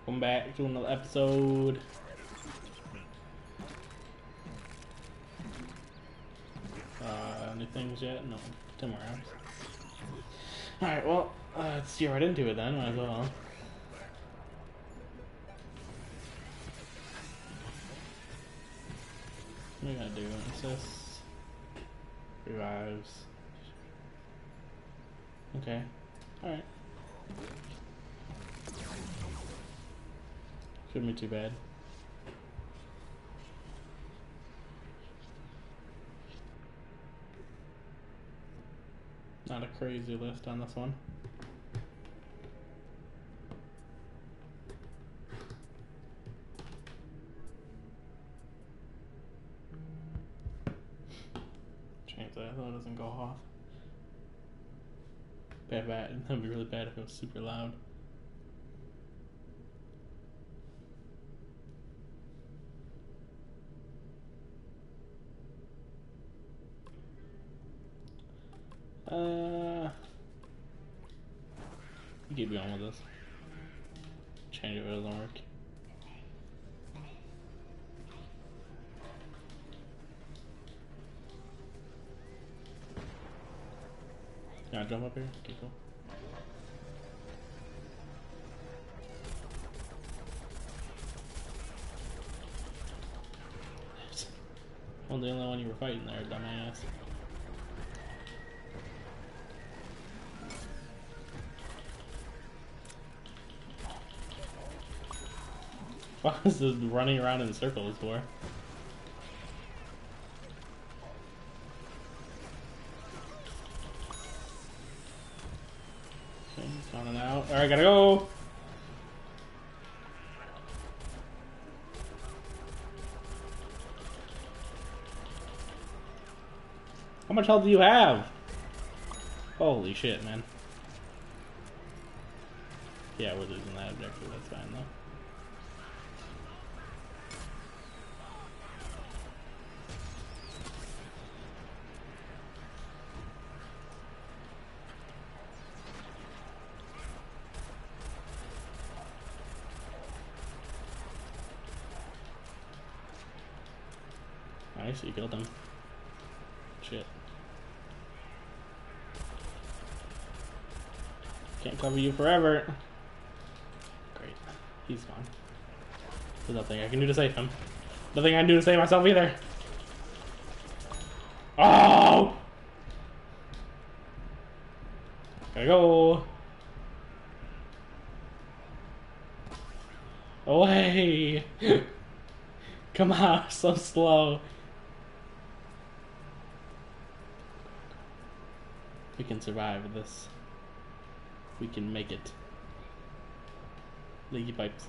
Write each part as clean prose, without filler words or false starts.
Welcome back to another episode. Any things yet? No. 10 more rounds. Alright, well, let's get right into it then. Might as well. What are we gonna do? Assists. Revives. Okay. Alright. Shouldn't be too bad. Not a crazy list on this one. Change that so it doesn't go off. Bad. That'd be really bad if it was super loud. Keep going with this. Change it if it doesn't work. Can I jump up here? Okay, cool. Well, the only one you were fighting there, dumbass. What is this running around in circles for? Okay, coming out. Alright, gotta go! How much health do you have? Holy shit, man. Yeah, we're losing that objective, that's fine though. Nice, you killed him. Shit. Can't cover you forever. Great. He's gone. There's nothing I can do to save him. Nothing I can do to save myself either. Oh! Gotta go. Away! Come on, so slow. We can survive this. We can make it. Leaky pipes.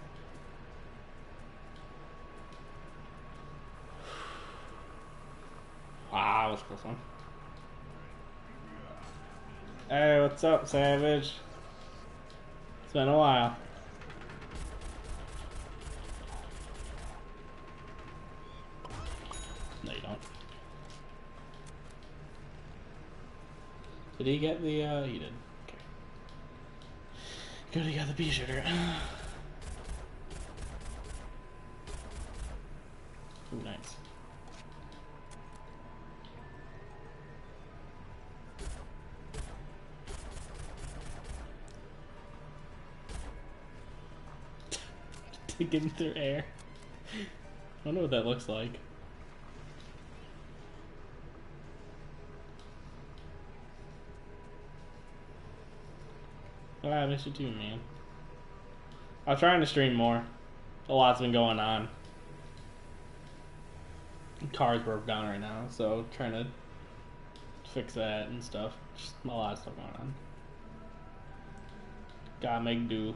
Wow, that was a close one. Hey, what's up, Savage? It's been a while. No, you don't. Did he get the, he did. Okay. Good, he got the pea shooter. Ooh, nice. Take him through air. I wonder what that looks like. Oh, I missed you too, man. I'm trying to stream more. A lot's been going on. Car's broke down right now, so trying to fix that and stuff. Just a lot of stuff going on. Gotta make do.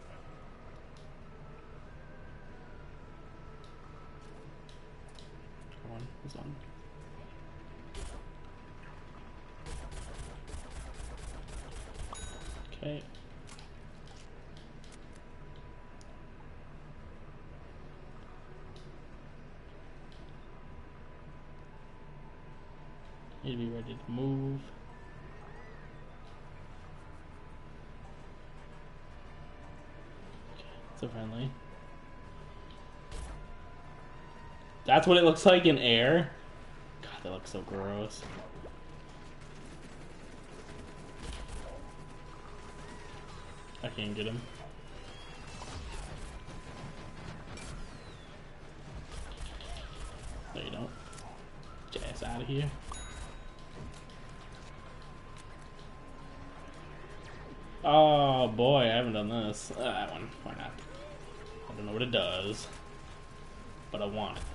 Come on, this one. Okay. Need to be ready to move. Okay, That's a friendly. That's what it looks like in air. God, that looks so gross. I can't get him. No, you don't. Get your ass out of here. Oh boy, I haven't done this. That one. Why not? I don't know what it does, but I want it.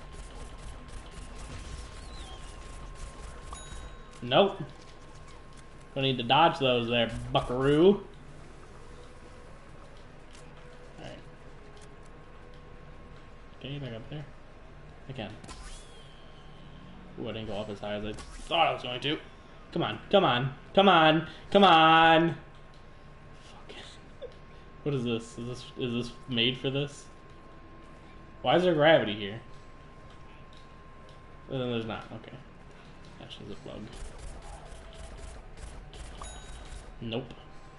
Nope. Don't need to dodge those there, buckaroo. Alright. Can you back up there? I can. Ooh, I didn't go up as high as I thought I was going to. Come on, come on, come on, come on! Fuck. What is this? Is this made for this? Why is there gravity here? There's not, okay. That's just a bug. Nope.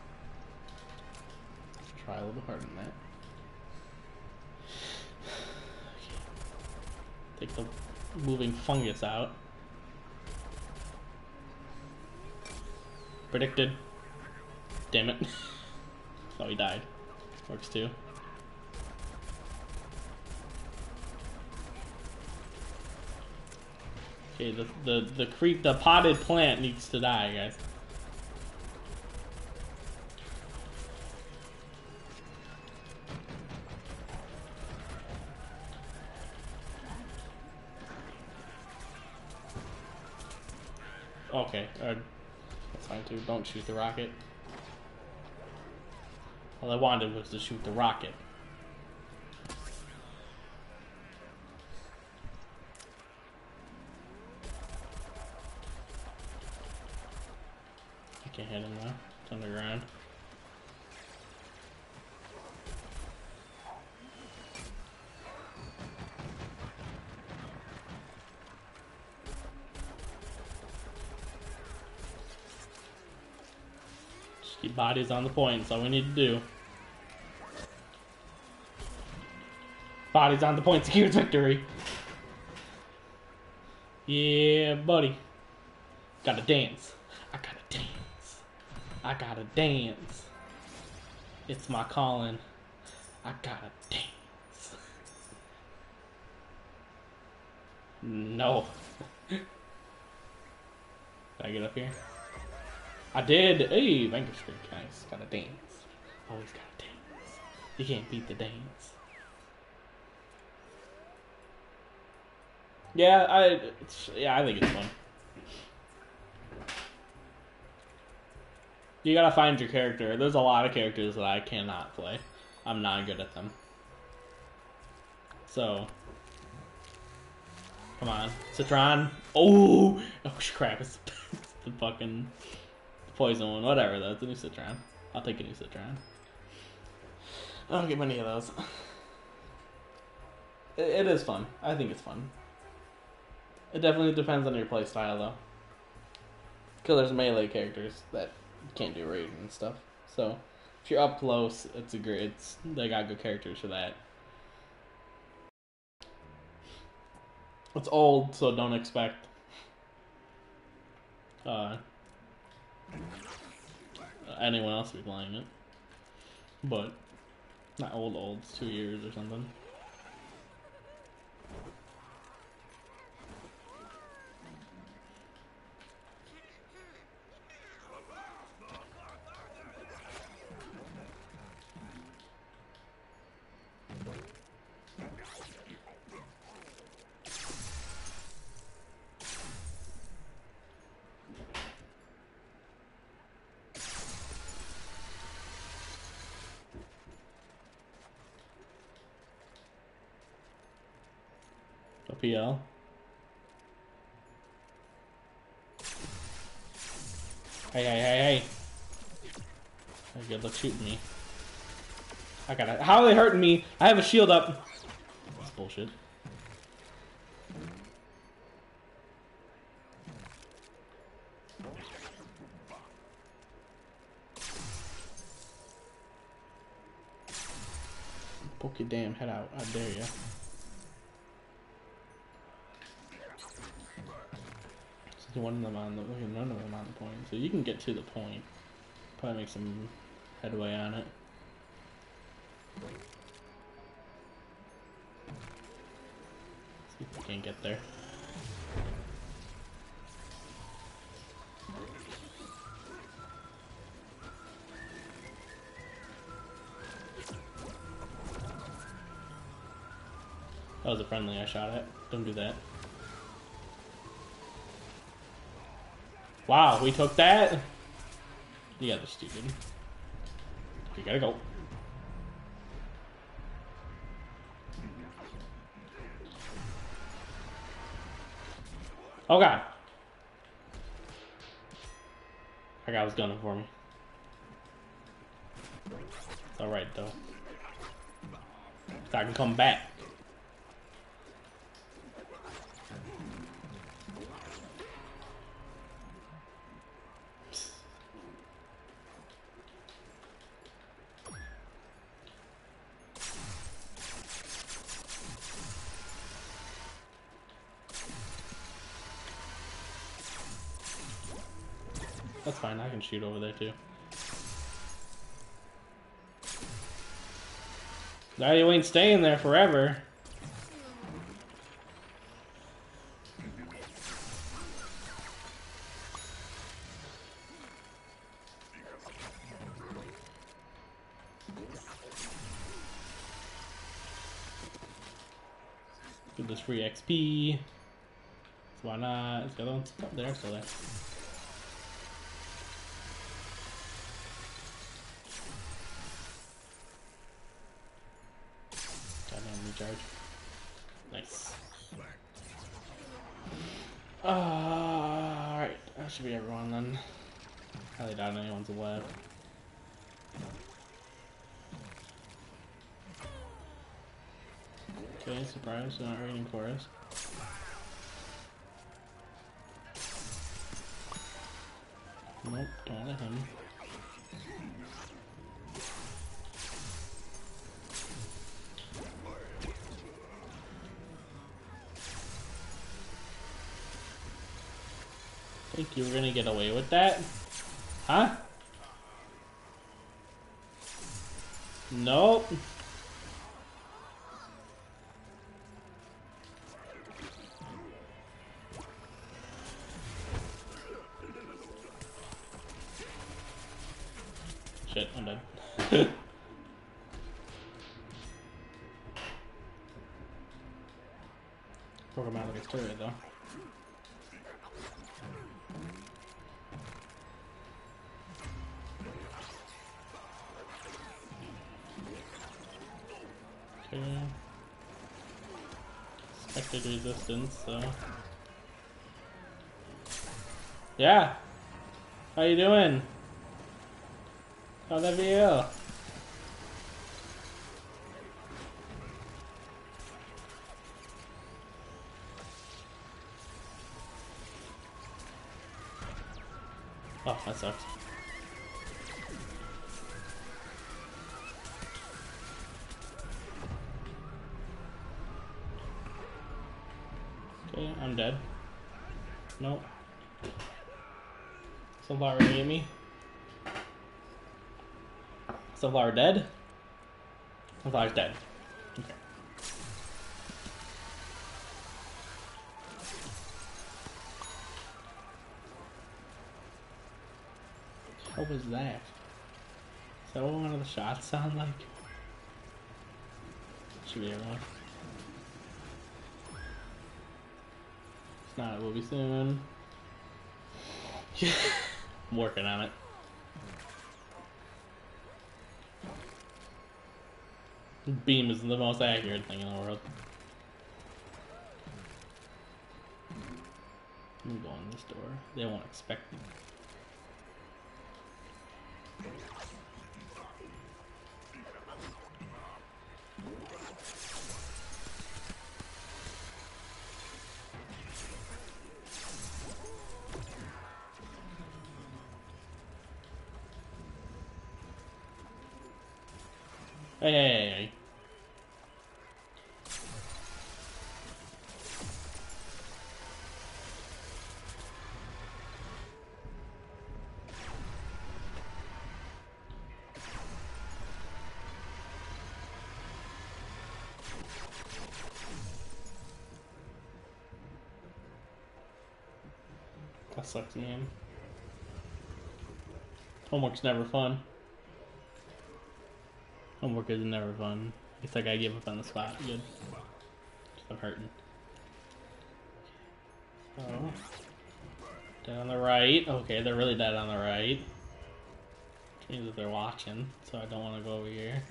Let's try a little bit harder than that. Okay. Take the moving fungus out. Predicted. Damn it. Oh, he died. Works too. Okay, the potted plant needs to die, guys. Okay, that's fine too. Don't shoot the rocket. All I wanted was to shoot the rocket. I can't hit him now. It's underground. Keep bodies on the point, that's all we need to do. Bodies on the point secures victory. Yeah, buddy. Gotta dance. I gotta dance. I gotta dance. It's my calling. I gotta dance. No. Did I get up here? I did. Hey, Vanquish Streak. Nice. Gotta dance. Always gotta dance. You can't beat the dance. Yeah, I think it's fun. You gotta find your character. There's a lot of characters that I cannot play. I'm not good at them. So, come on, Citron. Oh crap! It's the fucking poison one. Whatever. That's a new Citron. I'll take a new Citron. I don't get many of those. It is fun. I think it's fun. It definitely depends on your playstyle, though. Because there's melee characters that can't do raid and stuff. So, if you're up close, it's a great. They got good characters for that. It's old, so don't expect anyone else to be playing it. But not old. It's 2 years or something. PL. Hey. Good luck shooting me. I gotta. How are they hurting me? I have a shield up. That's bullshit. Poke your damn head out. I dare ya. So one of them on the none of them on the point. So you can get to the point. Probably make some headway on it. See if we can get there. That was a friendly I shot at. Don't do that. Wow, we took that? You guys are stupid. We gotta go. Oh god. That guy was gunning for me. It's alright though. So I can come back. That's fine, I can shoot over there too. Now you ain't staying there forever. Get this free XP. So why not? Is the other one still there? Still there. Recharge. Nice. Alright, that should be everyone then. Highly doubt anyone's left. Okay, surprise, they're not waiting for us. Nope, don't let him. Think you were gonna get away with that? Huh? Nope. Shit, I'm dead. Broke him out of his turret though. Okay. Expected resistance, so. Yeah! How you doing? How'd that feel? Oh, that sucks. Okay, I'm dead. Nope. Sunflower ate me. Sunflower dead? Sunflower's dead. Okay. What was that? Is that what one of the shots sound like? Should be everyone. If not, it will be soon. I'm working on it. Beam is the most accurate thing in the world. I'm going this door. They won't expect me. Hey. sucks game. Homework's never fun. Homework is never fun. It's like I give up on the spot. Good. I'm hurting. So, dead on the right. Okay, they're really dead on the right. Which means that they're watching, so I don't want to go over here.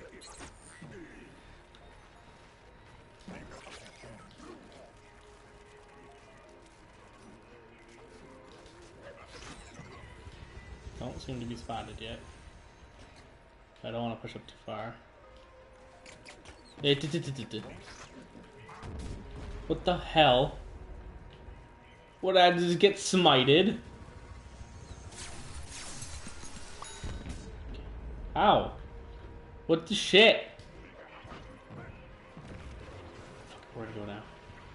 Don't seem to be spotted yet. I don't want to push up too far. What the hell? What, I just get smited? Ow. What the shit? Where to go now?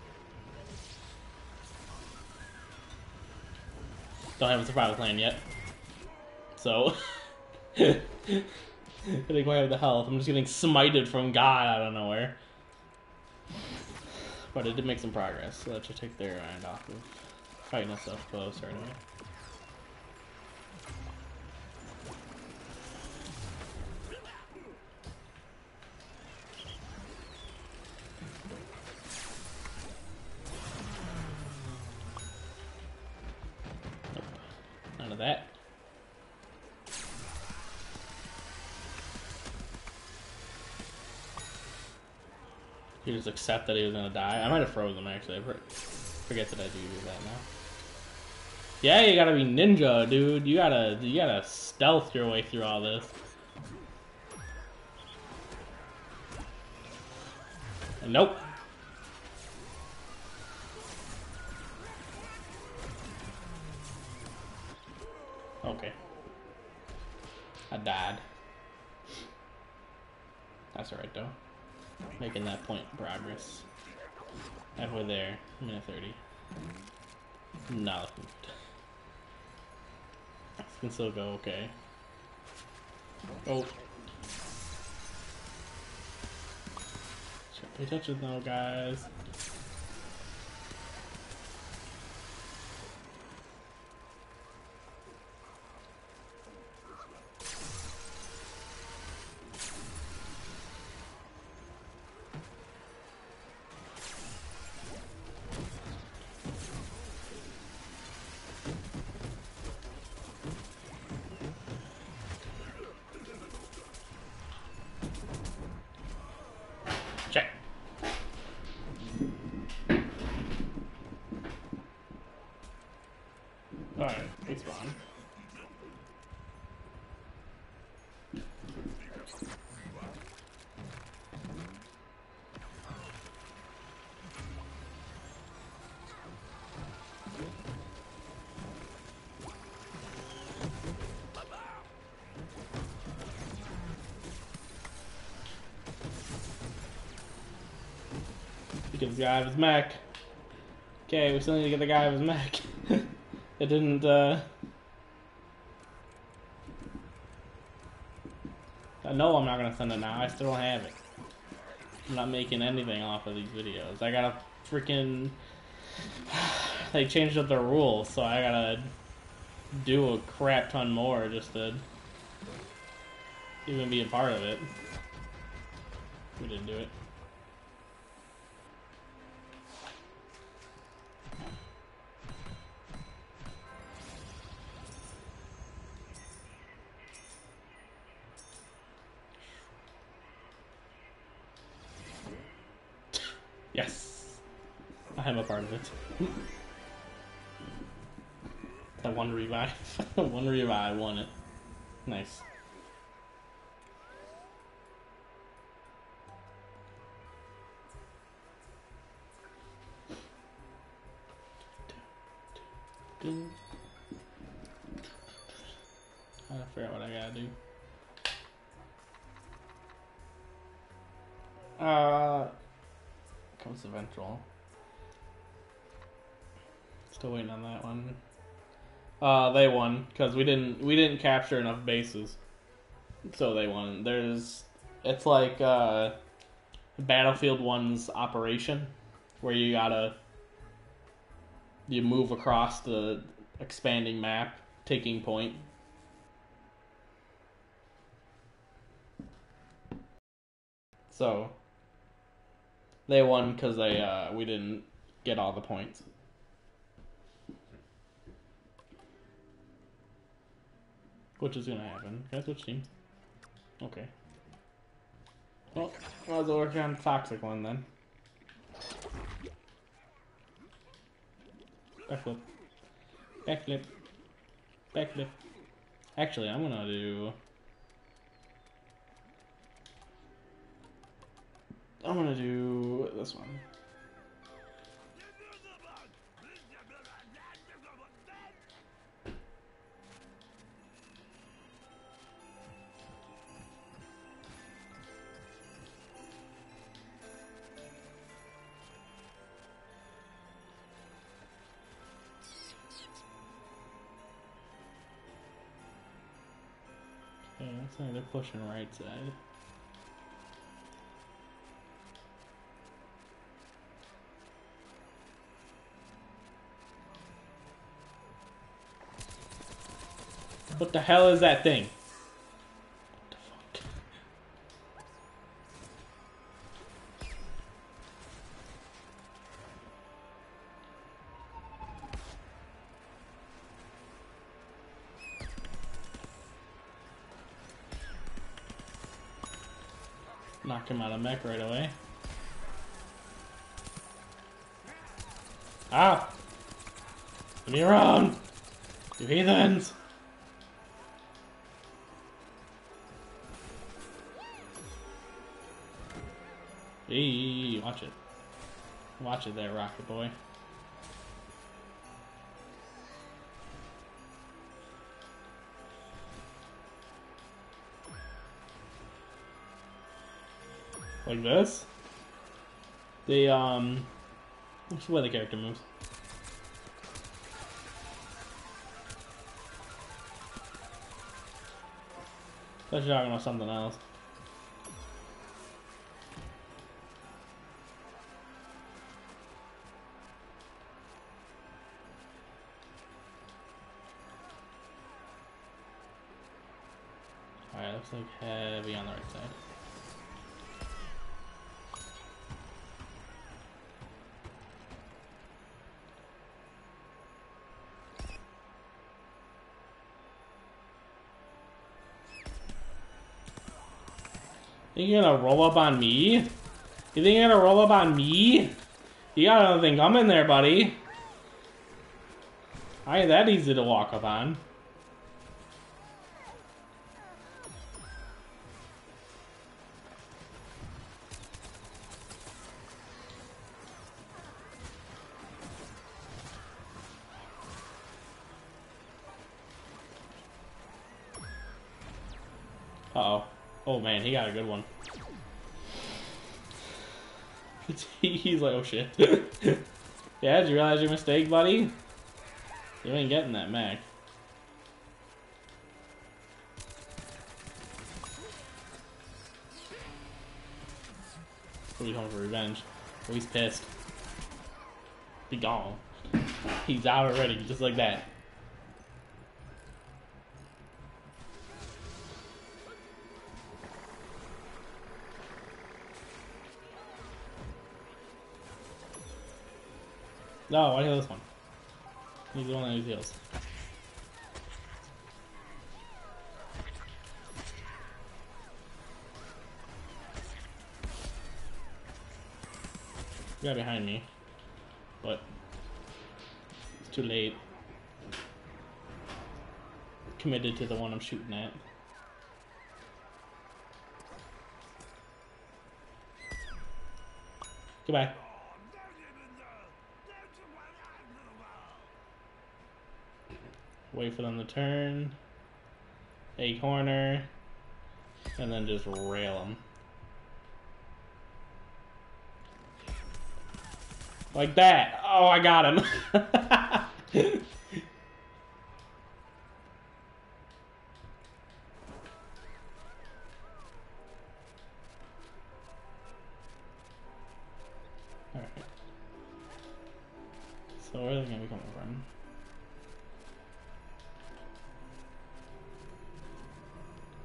Don't have a survival plan yet. So, I think I have the health. I'm just getting smited from God out of nowhere. But it did make some progress, so that should take their mind off of fighting us up close right away. Nope. None of that. You just accept that he was gonna die. I might have frozen him actually. I forget that I do that now. Yeah, you gotta be ninja, dude. You gotta stealth your way through all this. Nope. Okay. I died. That's alright though. Making that point progress. Halfway there, minute 30. Not looking good. This can still go okay. Oh. Pay attention though, guys. Check. Alright, respawn. Get the guy of his mech. Okay, we still need to get the guy of his mech. It didn't, I know I'm not gonna send it now. I still don't have it. I'm not making anything off of these videos. I gotta freaking... They changed up their rules, so I gotta do a crap ton more just to even be a part of it. We didn't do it. Yes! I am a part of it. That one revive. One revive won it. Nice. I forgot what I gotta do. Comes the ventral. Still waiting on that one. They won because we didn't capture enough bases, so they won. It's like Battlefield 1's Operation, where you move across the expanding map, taking point. So they won because we didn't get all the points. Which is gonna happen. Can I switch team? Okay. Well, I was working on the toxic one then. Backflip. Backflip. Backflip. Actually, I'm gonna do this one. Okay, looks like they're pushing right side. What the hell is that thing? What the fuck? Knock him out of mech right away. Ah! Leave me around! You heathens! Hey, watch it. Watch it there, Rocket Boy. Like this? They, let's see why the character moves. Thought you were talking about something else. Alright, looks like heavy on the right side. Think you're gonna roll up on me? You think you're gonna roll up on me? You got another thing coming there, buddy. I ain't that easy to walk up on. Uh-oh. Oh man, he got a good one. He's like, oh shit. Yeah, did you realize your mistake, buddy? You ain't getting that mech. Oh, he's home for revenge. Oh, he's pissed. Be gone. He's out already, just like that. No, why heal this one? He's the one that needs heals. You got behind me, but it's too late. Committed to the one I'm shooting at. Goodbye. Wait for them to turn. A corner. And then just rail them. Like that. Oh, I got him. Alright. So where are they going to be coming from?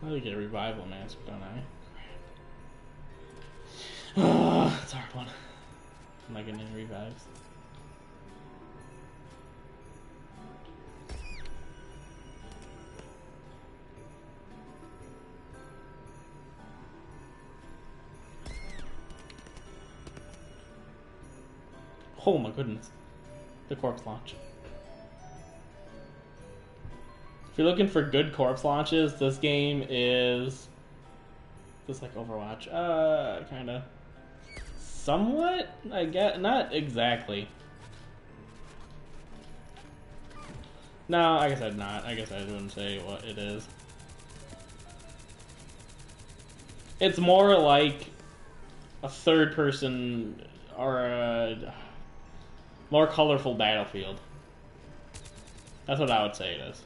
I get a revival mask, don't I? Oh, it's a hard one. I'm not getting any revives. Oh my goodness. The corpse launch. If you're looking for good corpse launches, this game is just like Overwatch. Kinda. Somewhat, I guess. Not exactly. No, I guess I'd not. I guess I wouldn't say what it is. It's more like a third person or a more colorful Battlefield. That's what I would say it is.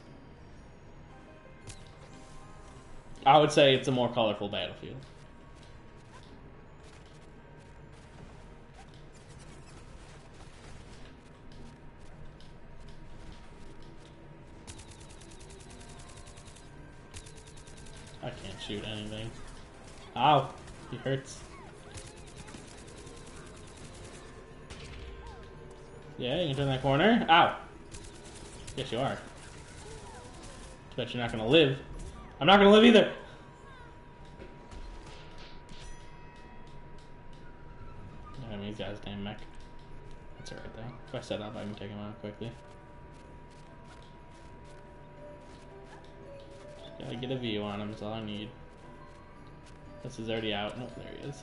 I would say it's a more colorful Battlefield. I can't shoot anything. Ow! He hurts. Yeah, you can turn that corner. Ow! Yes, you are. Bet you're not gonna live. I'm not gonna live either! I mean, he's got his damn mech. That's alright though. If I set up, I can take him out quickly. Gotta get a view on him, that's all I need. This is already out. Nope, there he is.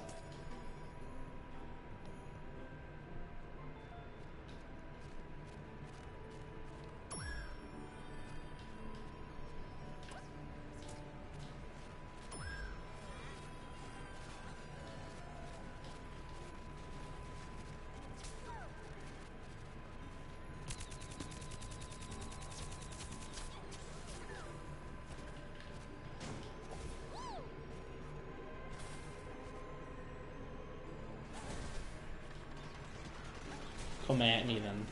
Come at me then.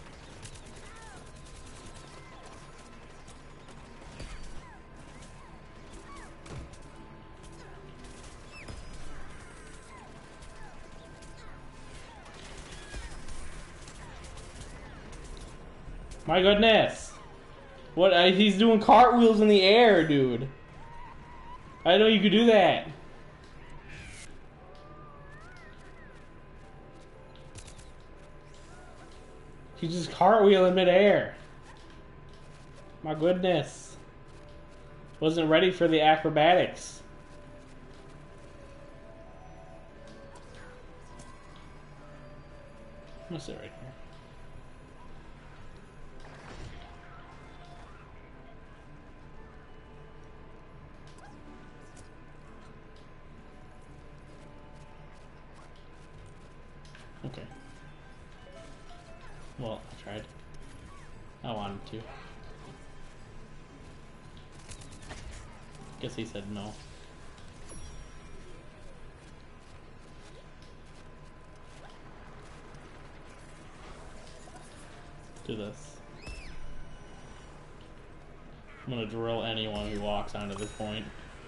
My goodness! What? He's doing cartwheels in the air, dude. I didn't know you could do that. He's just cartwheeling midair. My goodness. Wasn't ready for the acrobatics. I'm gonna sit right here. Okay. Well, I tried. I wanted to. Guess he said no. Do this. I'm gonna drill anyone who walks onto this point.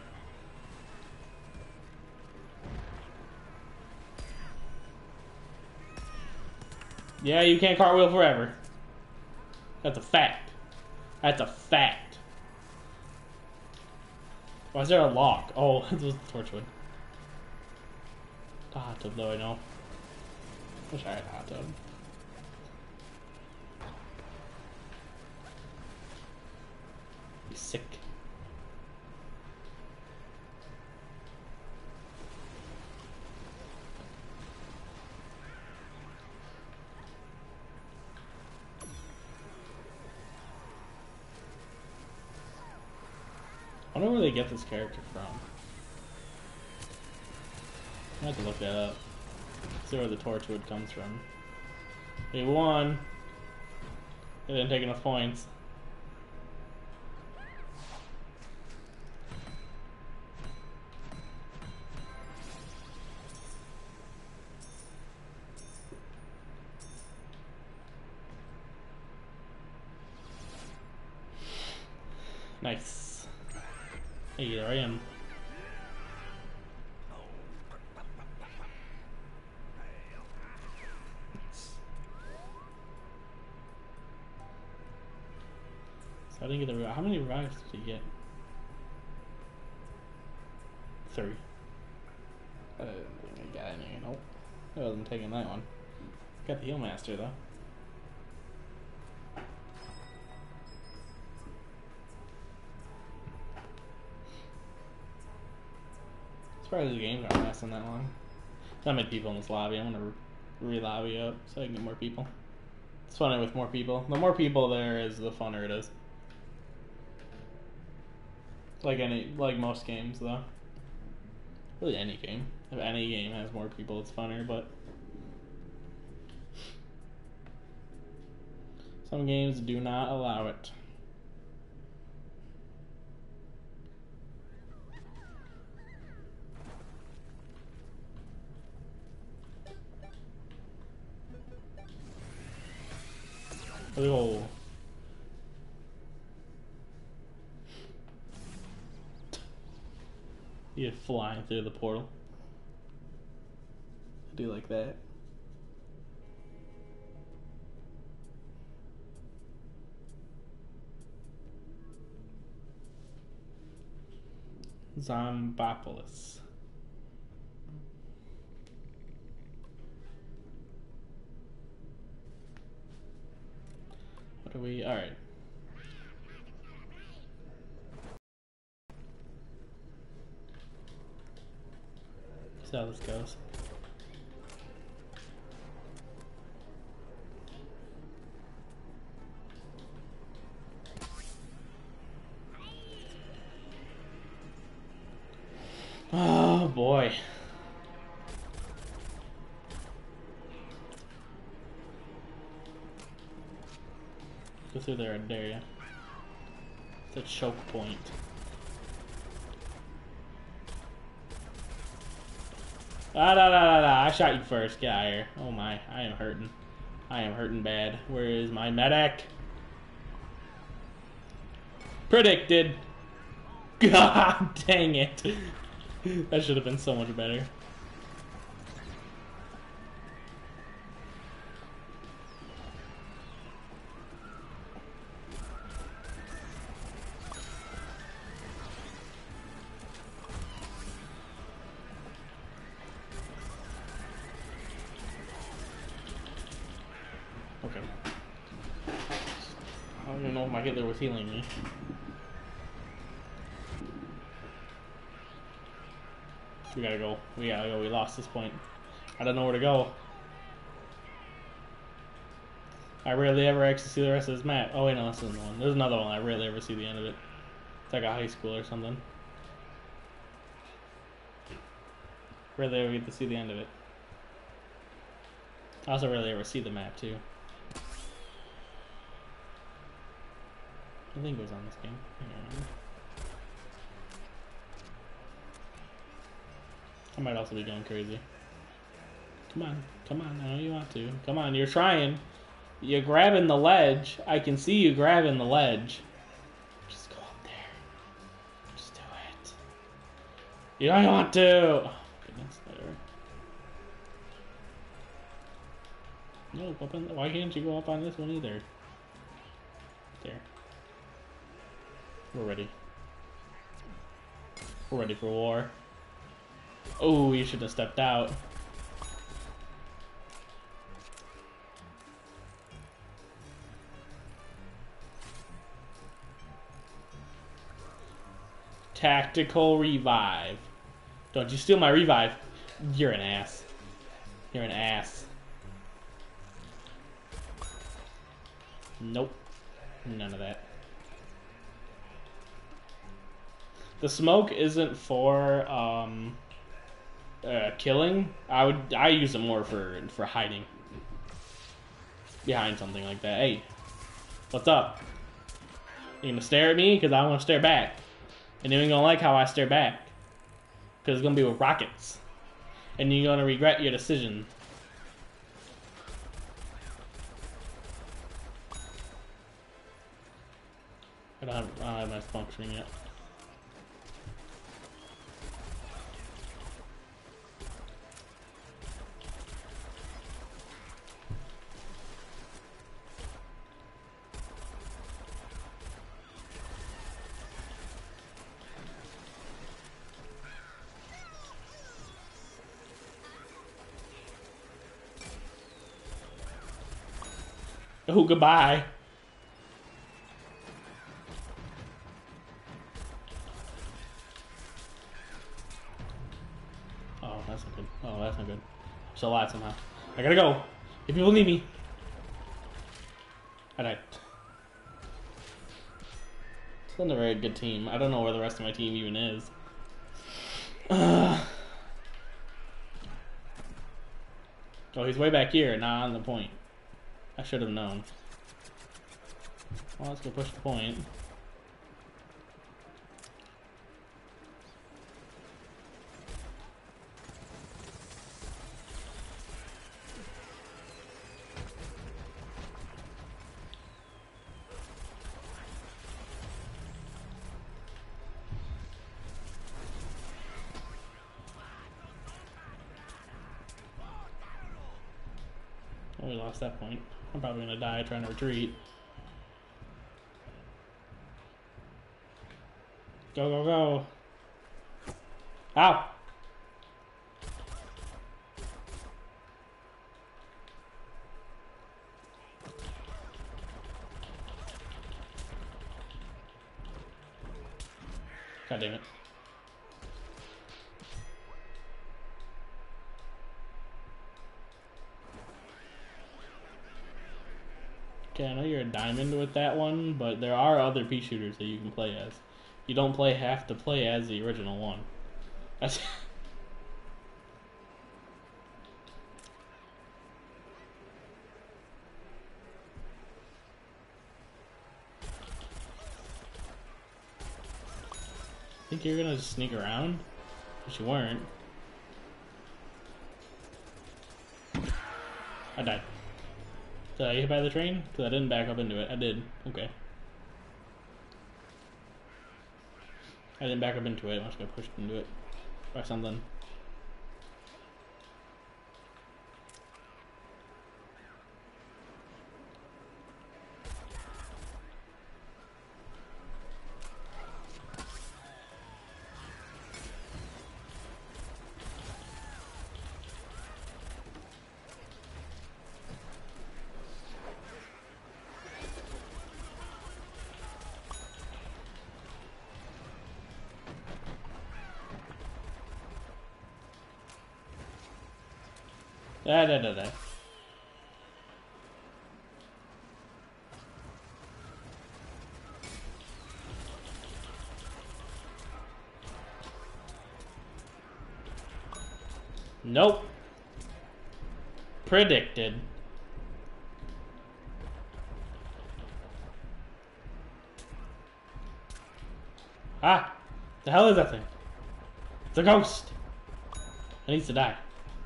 Yeah, you can't cartwheel forever. That's a fact. That's a fact. Why is there a lock? Oh, this was the Torchwood. The hot tub, though, I know. Wish I had a hot tub. Be sick. I wonder where they get this character from. I have to look that up. See where the Torchwood comes from. They won. They didn't take enough points. Nice. Hey, there I am. I didn't get the revive. How many revives did he get? 3. I didn't think I got any. Nope. I wasn't taking that one. Got the Heal Master though. Surprised the game's aren't lasting that long. Not many people in this lobby. I'm gonna re-lobby up so I can get more people. It's funny with more people. The more people there is, the funner it is. Like most games though. Really any game. If any game has more people, it's funner, but some games do not allow it. Oh. You're flying through the portal. I do like that. Zombopolis. What are we? All right. See how this goes. Oh boy. Go through there, I dare ya. It's a choke point. I shot you first. Get out of here. Oh my, I am hurting. I am hurting bad. Where is my medic? Predicted. God dang it. That should have been so much better. Okay. I don't even know if my Hitler was healing me. We gotta go. We gotta go. We lost this point. I don't know where to go. I rarely ever actually see the rest of this map. Oh wait, no, this isn't the one. There's another one. I rarely ever see the end of it. It's like a high school or something. Rarely ever get to see the end of it. I also rarely ever see the map too. I think it was on this game. I might also be going crazy. Come on, come on, I know you want to. Come on, you're trying. You're grabbing the ledge. I can see you grabbing the ledge. Just go up there. Just do it. You don't want to. Oh, goodness, whatever. No, up on, why can't you go up on this one either? There. We're ready. We're ready for war. Oh, you should have stepped out. Tactical revive. Don't you steal my revive. You're an ass. You're an ass. Nope. None of that. The smoke isn't for killing. I use it more for hiding behind something like that. Hey, what's up? You gonna stare at me? Cause I want to stare back, and you ain't gonna like how I stare back. Cause it's gonna be with rockets, and you're gonna regret your decision. I don't have my functioning yet. Oh, goodbye. Oh, that's not good. Oh, that's not good. I'm still alive somehow. I gotta go. If people need me. I died. It's not a very good team. I don't know where the rest of my team even is. Oh, he's way back here, not on the point. I should have known. Well, let's go push the point. Oh, we lost that point. I'm probably gonna die trying to retreat. Go, go, go. Ow! God damn it. Okay, I know you're a diamond with that one, but there are other pea shooters that you can play as. You don't have to play as the original one. That's think you're gonna just sneak around? But you weren't. I died. Did I get hit by the train? Because I didn't back up into it. I did. Okay. I didn't back up into it. I just got pushed into it by something. Da. Nope. Predicted. Ah! The hell is that thing? It's a ghost! It needs to die.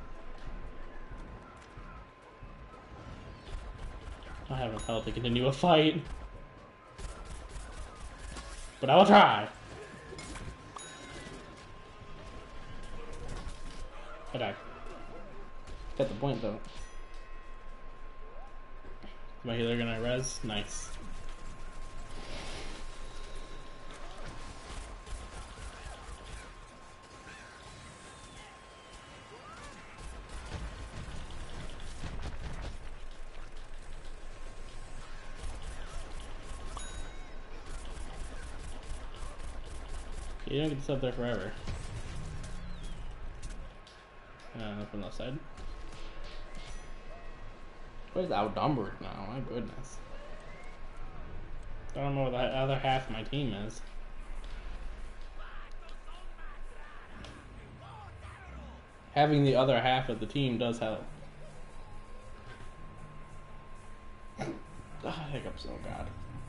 I have enough health to continue a fight. But I will try. I died. Got the point though. Is my healer gonna res? Nice. You don't get to sit there forever. From that side. Where's outnumbered now? My goodness. I don't know where the other half of my team is. Having the other half of the team does help. Hiccups, oh god.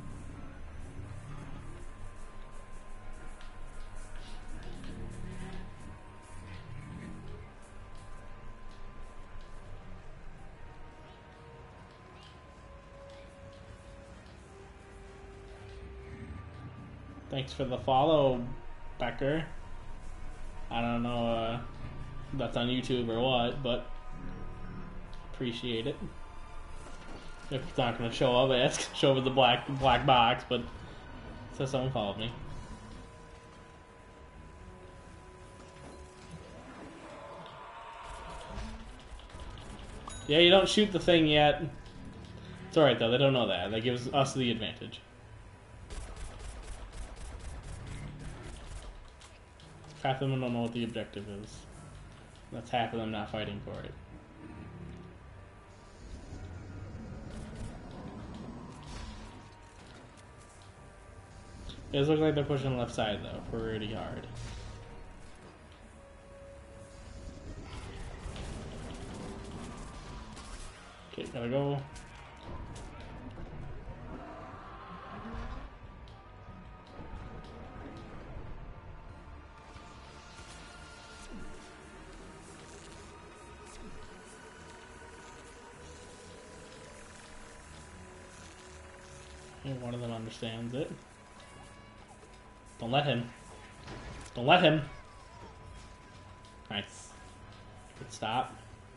Thanks for the follow, Becker. I don't know if that's on YouTube or what, but appreciate it. If it's not going to show up, it's going to show up with the black box, but it says someone followed me. Yeah, you don't shoot the thing yet. It's alright though, they don't know that. That gives us the advantage. Half of them don't know what the objective is. That's half of them not fighting for it. It does look like they're pushing the left side though, pretty hard. Okay, gotta go. And one of them understands it. Don't let him. Don't let him. Nice. Good stop.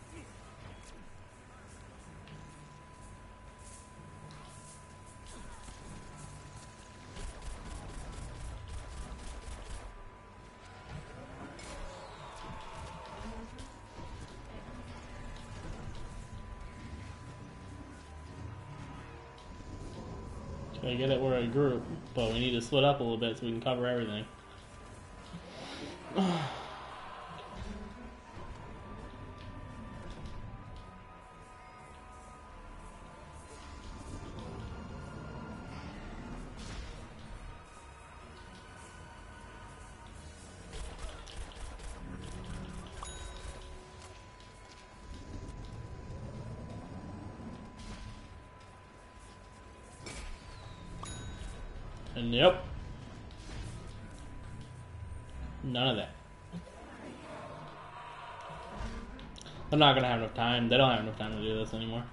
I get it, we're a group, but we need to split up a little bit so we can cover everything. And yep. None of that. I'm not gonna have enough time. They don't have enough time to do this anymore.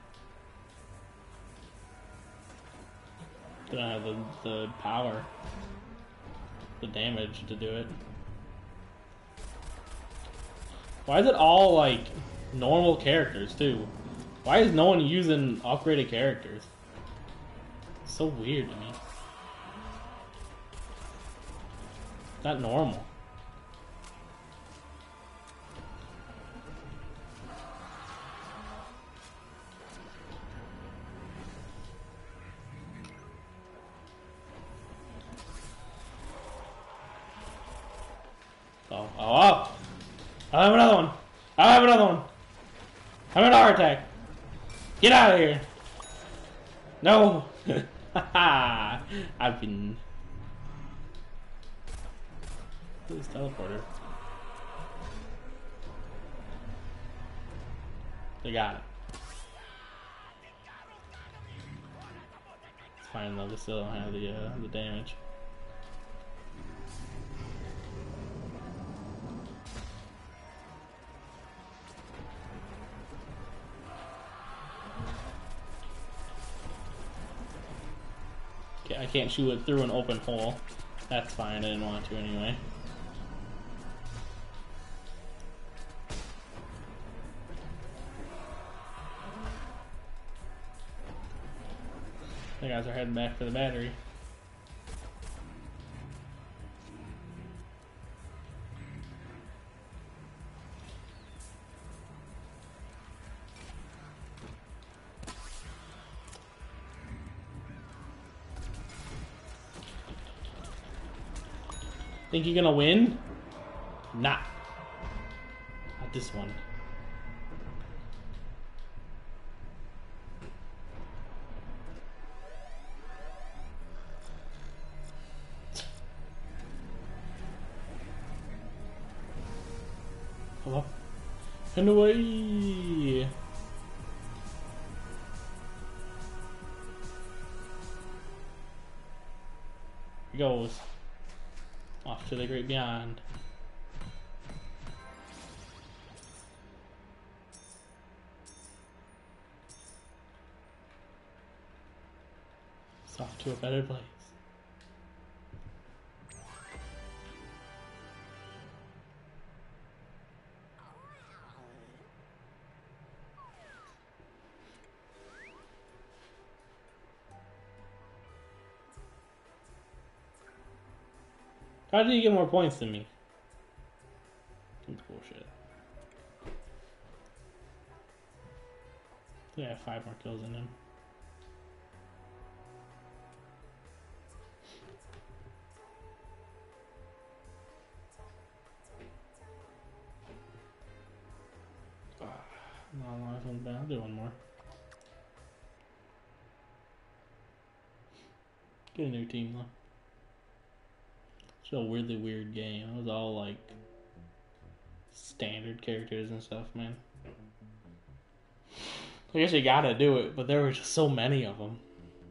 They don't have the power, the damage to do it. Why is it all like normal characters too? Why is no one using upgraded characters? It's so weird to me. Not normal. Oh. I have another one. I have another one. I'm an heart attack. Get out of here. No. Haha. I've been... This teleporter. They got it. It's fine though, they still don't have the damage. Okay, I can't shoot it through an open hole. That's fine, I didn't want to anyway. The guys are heading back for the battery. Think you're gonna win? Nah. Not this one. Hello? And away! Here goes. Off to the great beyond. It's off to a better place. How did he get more points than me? That's bullshit. I think I have 5 more kills in him. No, last one's bad. I'll do one more. Get a new team though. It's a weirdly weird game. It was all like standard characters and stuff, man. I guess you gotta do it, but there were just so many of them.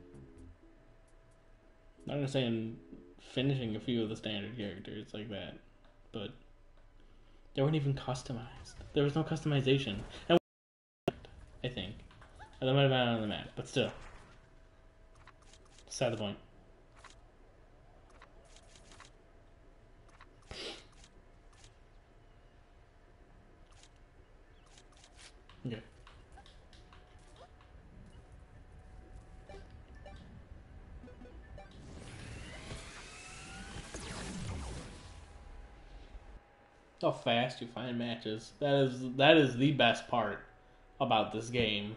I'm not saying finishing a few of the standard characters like that, but they weren't even customized. There was no customization. And I think. Or they might have been on the map, but still. Beside the point. Okay. How fast you find matches. That is the best part about this game.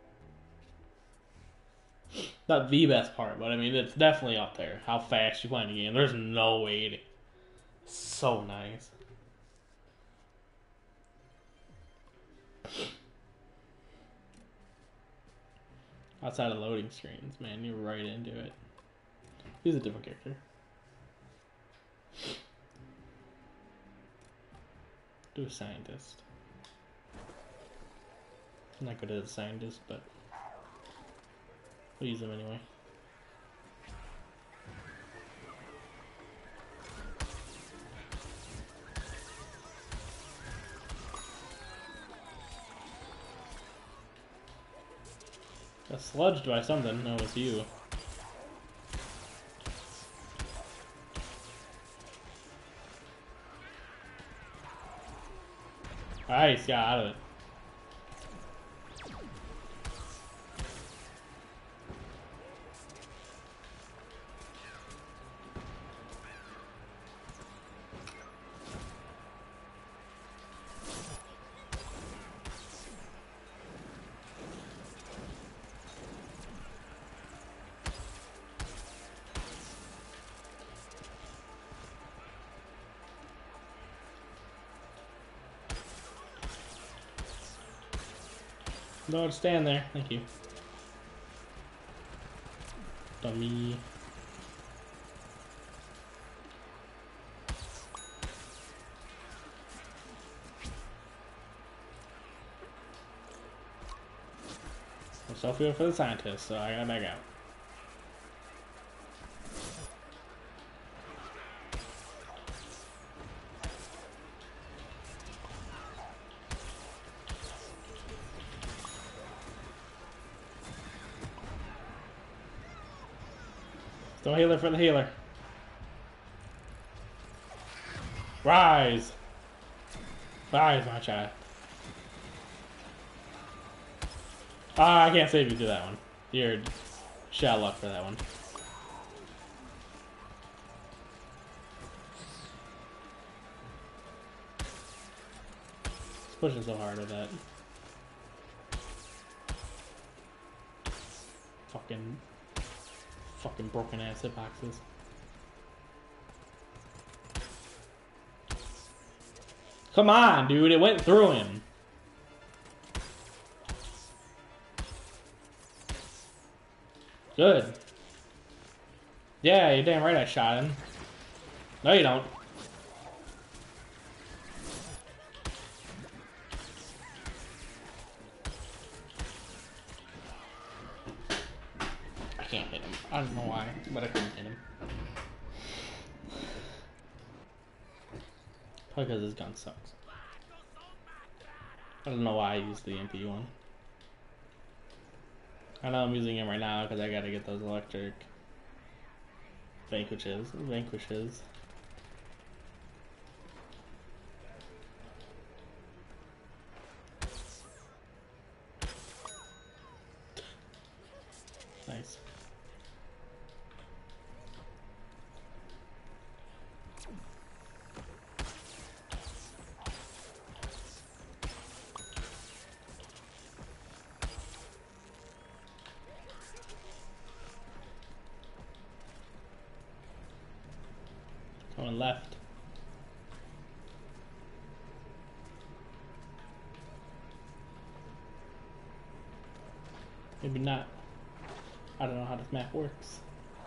Not the best part, but I mean it's definitely up there. How fast you find a game. There's no waiting. So nice. Outside of loading screens, man, you're right into it. He's a different character. Do a scientist. I'm not good as a scientist, but we'll use him anyway. Got sludged by something. No, it was you. Nice, got out of it. Don't stand there. Thank you. Dummy. I'm still feeling for the scientist, so I gotta back out. Still healer for the healer. Rise! Rise, my child. Ah, I can't save you to that one. You're shit out of luck for that one. It's pushing so hard with that. Fucking broken ass hitboxes. Come on, dude, it went through him. Good. Yeah, you're damn right I shot him. No, you don't. I can't hit him. I don't know why, but I couldn't hit him. Probably because his gun sucks. I don't know why I used the MP one. I know I'm using him right now because I gotta get those electric vanquishes. Nice. Going left. Maybe not. I don't know how this map works.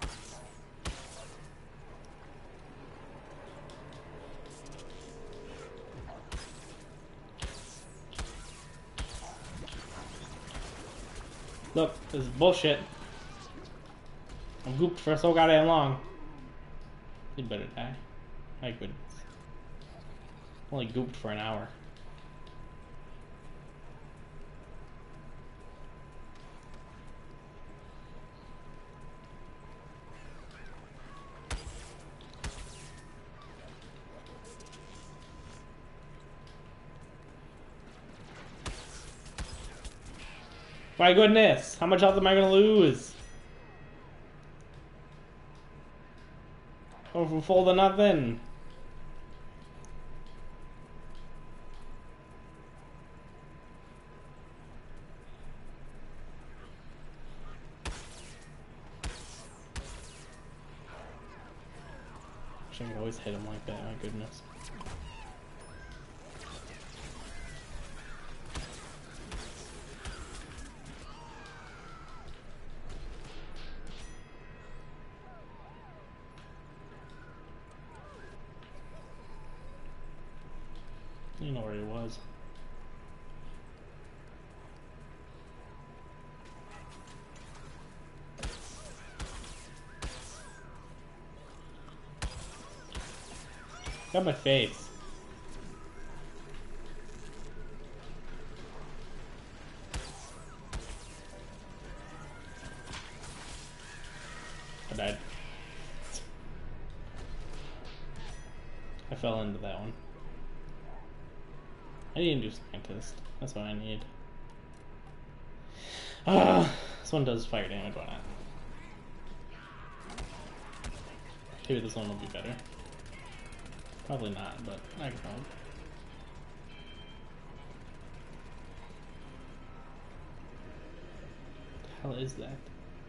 Look, this is bullshit. I'm gooped for so goddamn long. You'd better die. My goodness. I'm only gooped for an hour. My goodness, how much health am I gonna lose? Going from full to nothing. Wish I could always hit him like that, my goodness. You know where he was. Got my face. I died. I fell into that one. I need to do scientist. That's what I need. This one does fire damage. Why not? Maybe this one will be better. Probably not, but I can hope. What the hell is that?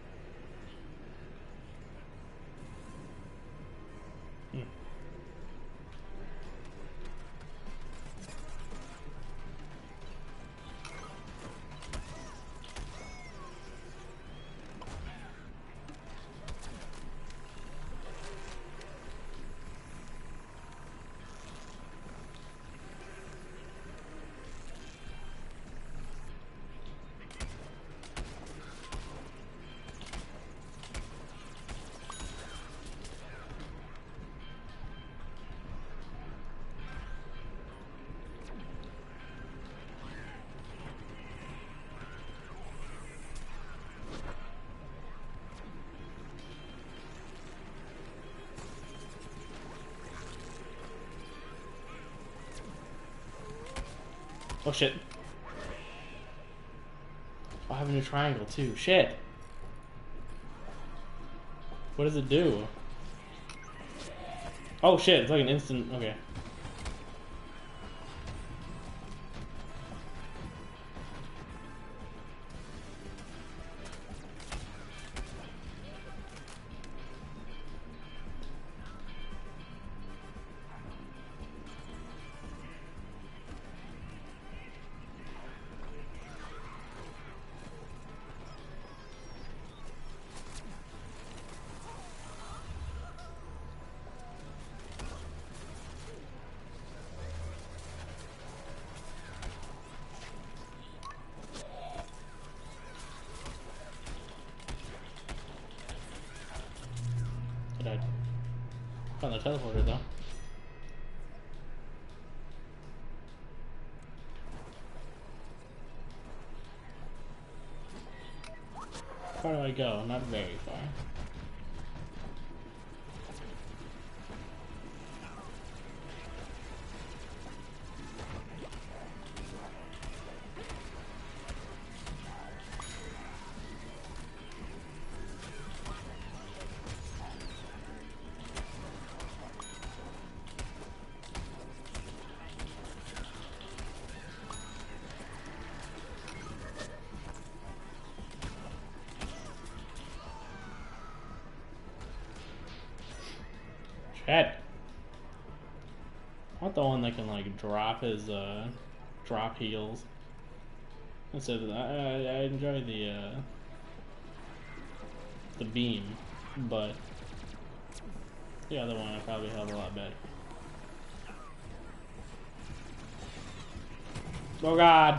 Oh shit. Oh, I have a new triangle too. Shit. What does it do? Oh shit, it's like an instant. Okay. I died. Found the teleporter though. How far do I go? Not very far. Shit. I want the one that can like drop his drop heals. I said I enjoy the beam, but the other one I probably held a lot better. Oh God!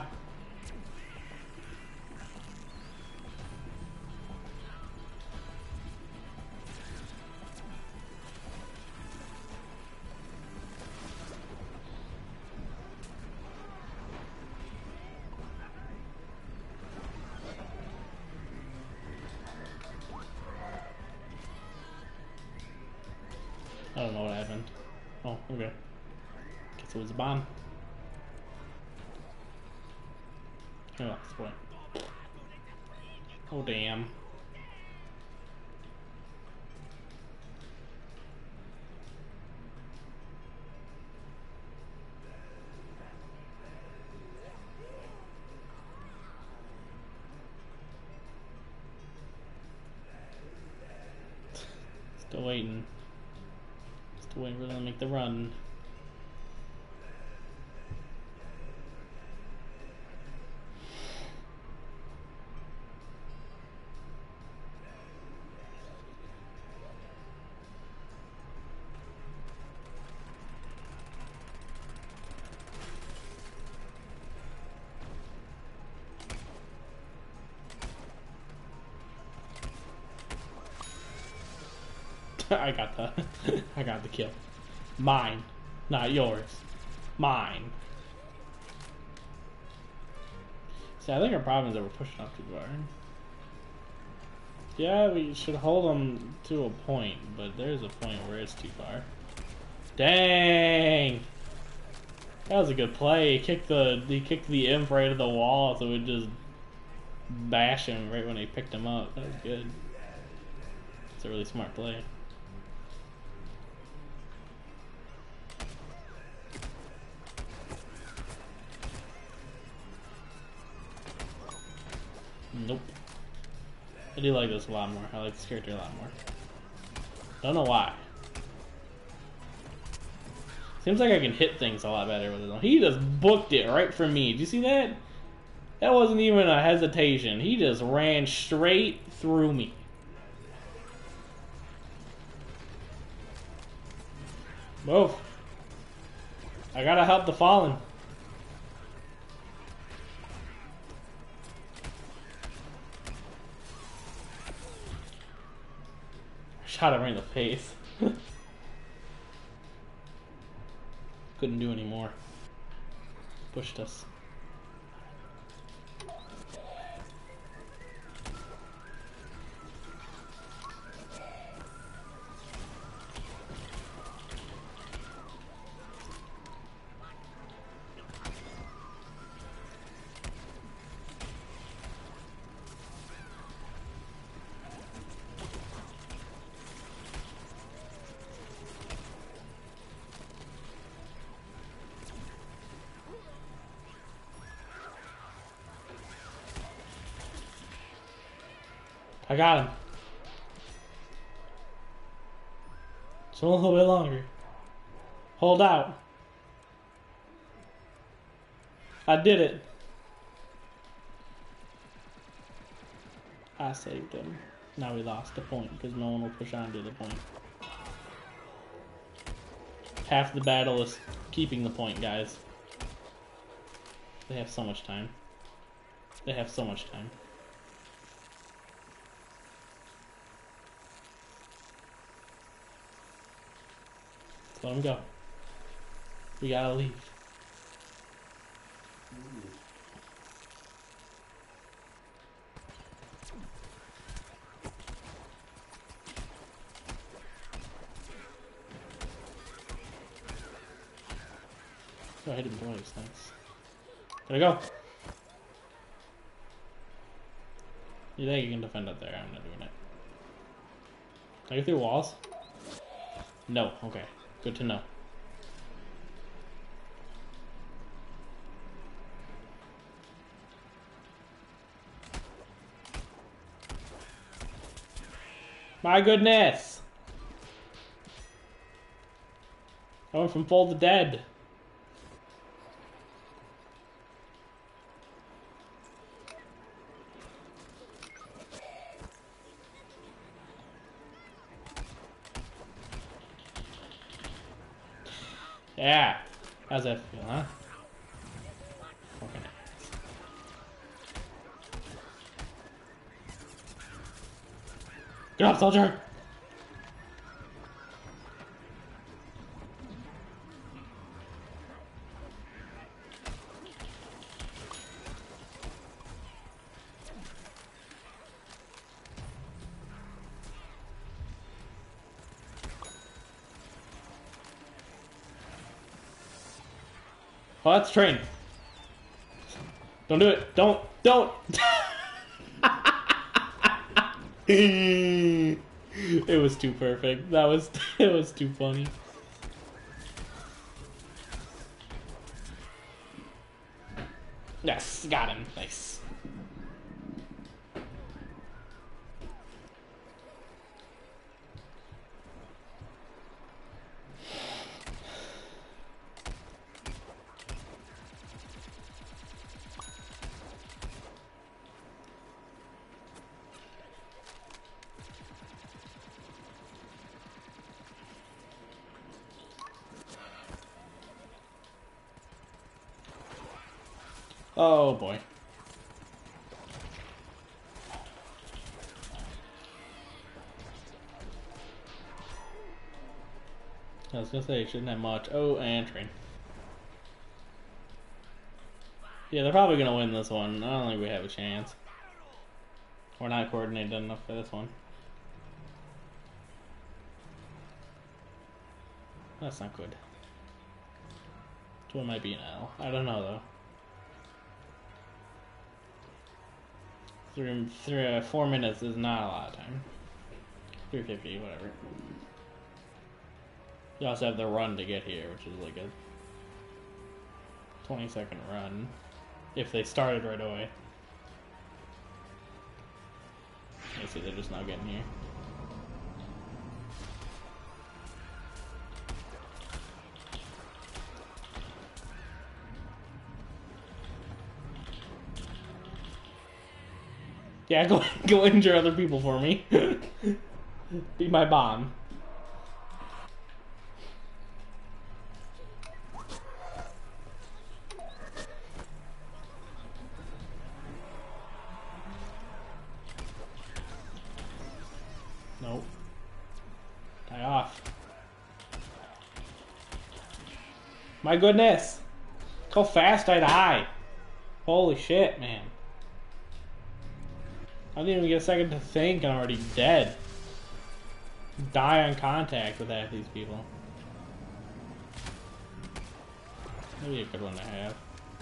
I don't know what happened. Oh, okay. Guess it was a bomb. Oh, that's the point. Oh, damn. Still waiting. Still waiting for them to make the run. I got the kill. Mine, not yours. Mine. See, I think our problem is that we're pushing up too far. Yeah, we should hold them to a point, but there's a point where it's too far. Dang! That was a good play. He kicked the imp right at the wall, so it would just bash him right when he picked him up. That was good. It's a really smart play. Nope. I do like this a lot more. I like this character a lot more. Don't know why. Seems like I can hit things a lot better with it. He just booked it right for me. Did you see that? That wasn't even a hesitation. He just ran straight through me. Move. I gotta help the fallen. Shot him right in the face. Couldn't do any more. Pushed us. I got him. Just a little bit longer. Hold out. I did it. I saved him. Now we lost the point because no one will push on to the point. Half the battle is keeping the point, guys. They have so much time. They have so much time. Let him go. We gotta leave. Oh, I hit him twice, thanks. Gotta go. You think you can defend up there? I'm not doing it. Can I get through walls? No, okay. Good to know. My goodness! I went from full to dead. Yeah. How's that feel, huh? Fucking ass. Get up, soldier! Oh, that's train. Don't do it. Don't. It was too perfect. That was, it was too funny. Yes, got him. Nice. Oh boy. I was gonna say, shouldn't have much. Oh, and train. Yeah, they're probably gonna win this one. I don't think we have a chance. We're not coordinated enough for this one. That's not good. This one might be an L. I don't know though. 4 minutes is not a lot of time. 350, whatever. You also have the run to get here, which is like a 20-second run. If they started right away. I see they're just not getting here. Yeah, go injure other people for me. Be my bomb. Nope. Die off. My goodness! Look how fast I die! Holy shit, man. I didn't even get a second to think and I'm already dead. Die on contact with half these people. Maybe a good one to have.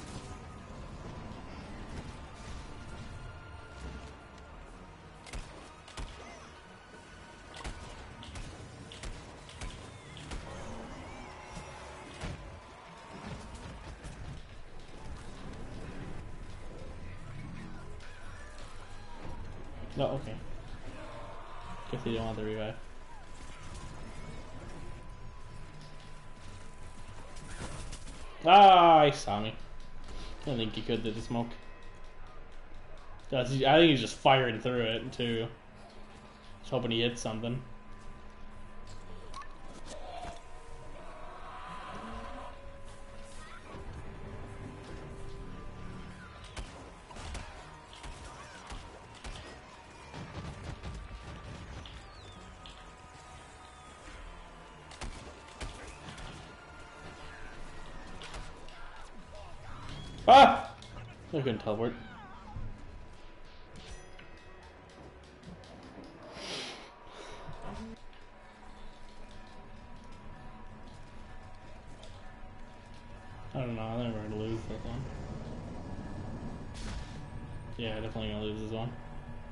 No, okay. Guess he didn't want the revive. Ah, he saw me. I think he could do the smoke. I think he's just firing through it too. Just hoping he hits something. Ah! I couldn't teleport. I don't know, I think we're gonna lose this one. Yeah, definitely gonna lose this one.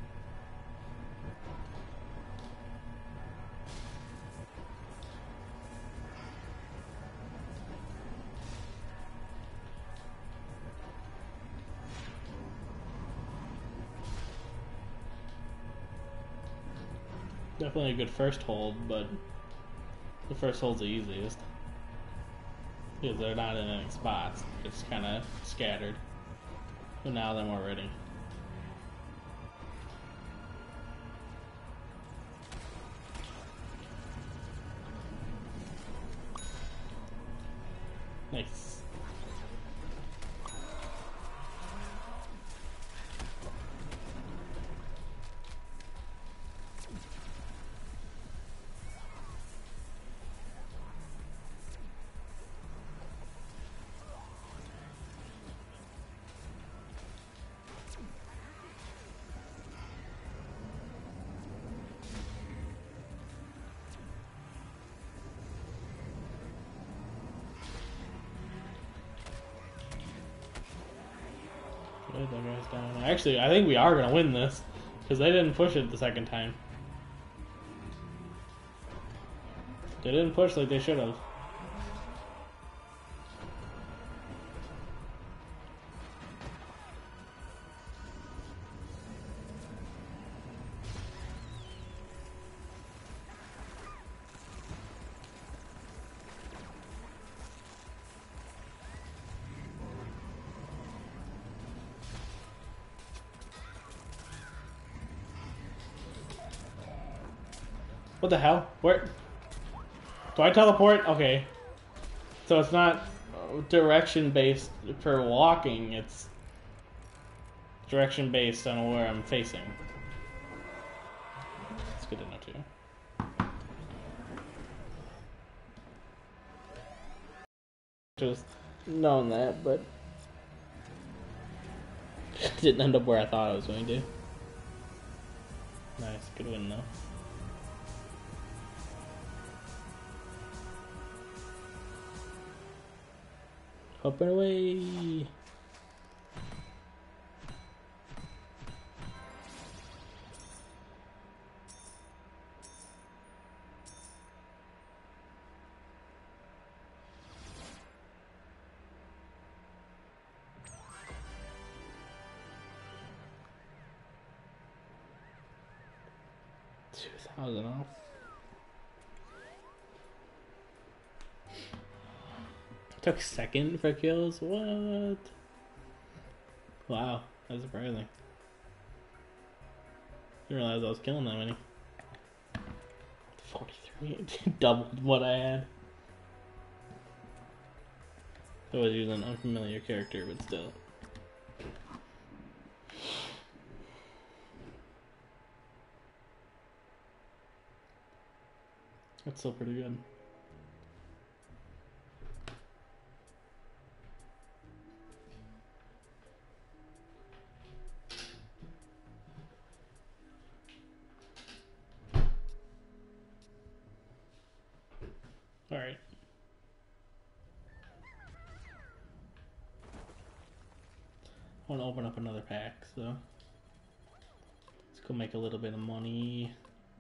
Definitely a good first hold, but the first hold's the easiest. Because they're not in any spots. It's kind of scattered. But now they're more ready. Nice. That guy's down. Actually, I think we are gonna win this because they didn't push it the second time. They didn't push like they should have. What the hell? Where? Do I teleport? Okay. So it's not direction based for walking, it's direction based on where I'm facing. It's good to know too. Just known that, but didn't end up where I thought I was going to. Nice, good win though. Up and away. $2,000 off. Took second for kills? What? Wow, that's surprising. Didn't realize I was killing that many. 43, doubled what I had. I was using an unfamiliar character, but still. That's still pretty good. Alright. I want to open up another pack, so let's go make a little bit of money.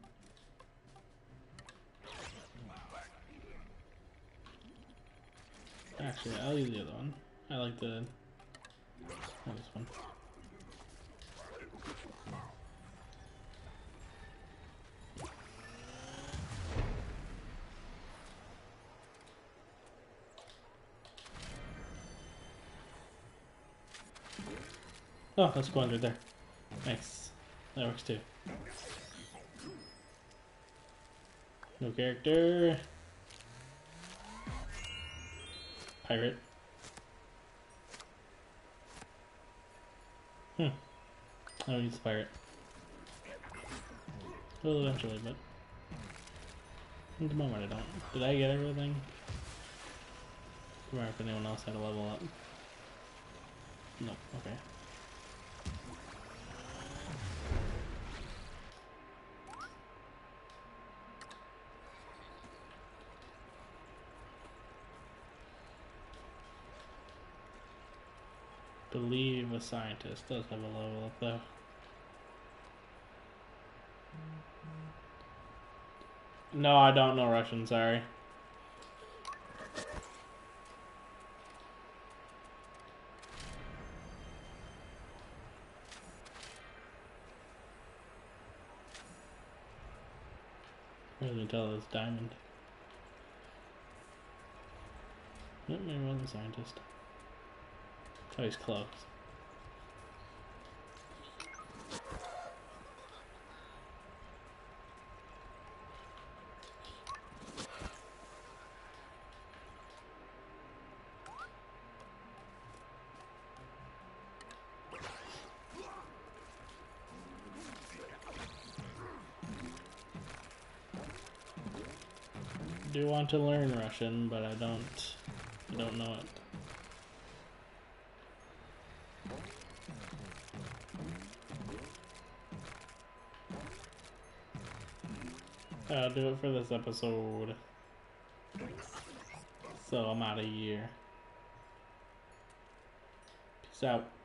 Actually, I'll use the other one. I like the this one. Oh, let's go under there. Nice. That works too. No character. Pirate. I don't use the pirate. Well, eventually, but at the moment I don't. Did I get everything? Come on, if anyone else had a level up. No, okay. Believe a scientist does have a level up though. No, I don't know Russian, sorry. I can tell it's diamond. Nope, maybe it wasn't a scientist. Oh, he's close. do want to learn Russian, but I don't know it. I'll do it for this episode. So I'm out of here. Peace out.